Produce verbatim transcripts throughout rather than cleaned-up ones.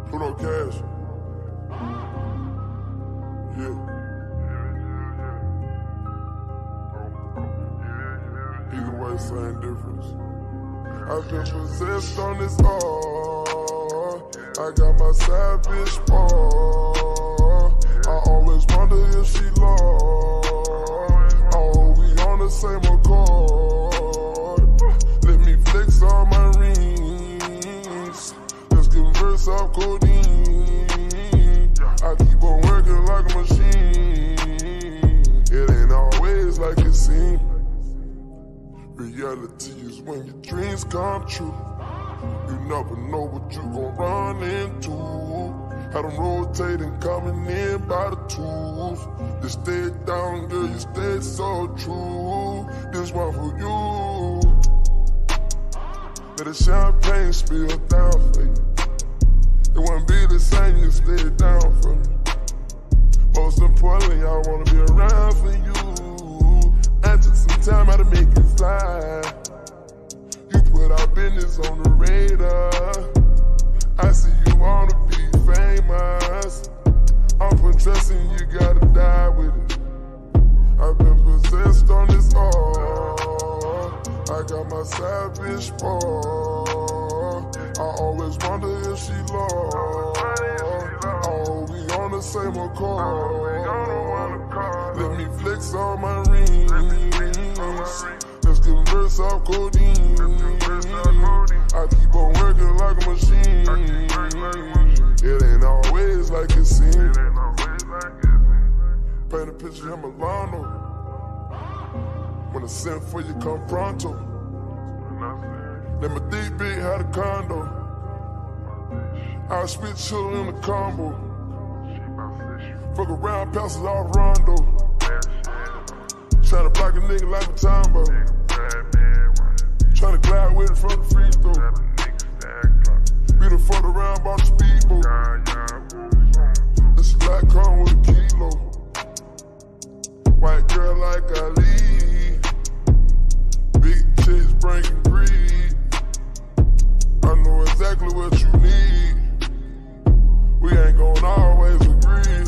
Put on cash. Yeah. Either way, same difference. I've been possessed on this art. I got my savage part. I always wonder if she lost. Oh, we on the same accord. Let me flex all my rings. Let's converse off codeine. I keep on working like a machine. It ain't always like it seems. Reality is when your dreams come true. You never know what you gon' run into. Had them rotating, coming in by the tools. You stay down, girl, you stay so true. This one for you. Let the champagne spill down for you. It wouldn't be the same, you stay down for me. Most importantly, I wanna be around for you. I took some time out to make it fly. You put our business on the radar. I see you wanna be famous. I'm putting trust in you, gotta die with it. I've been possessed on this art. I got my savage part. I always wonder if she lost. Oh, we on the same accord. Let me flex all my rings. Let's converse off codeine. I keep on working like a machine. It ain't always like it seems. Paint a picture of Milano. When I send for you, come pronto. Let my D B had a condo. I'll spit chillin' in the combo. Fuck around, passes off Rondo. Tryna block a nigga like a Tombo. Tryna glide with it from the free throw. Beat the fuck around, bought the speedboat. This black come with a kilo. White girl like Ali. Big chicks bringing greed. I know exactly what you need. We ain't gon' always agree.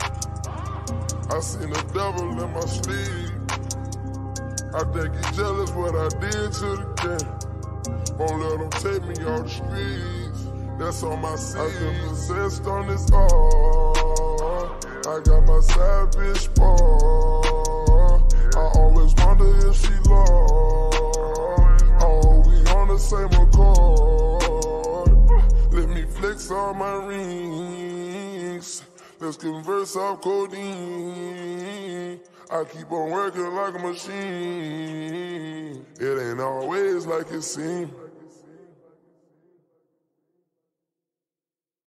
I seen the devil in my sleeve. I think he jealous what I did to the game. Won't let him take me off the streets. That's on my seed. I've been possessed on this art. I got my savage part. I always wonder if she lost. Oh, we on the same accord. Let me flex all my rings. Let's converse off codeine. I keep on working like a machine. It ain't always like it seems.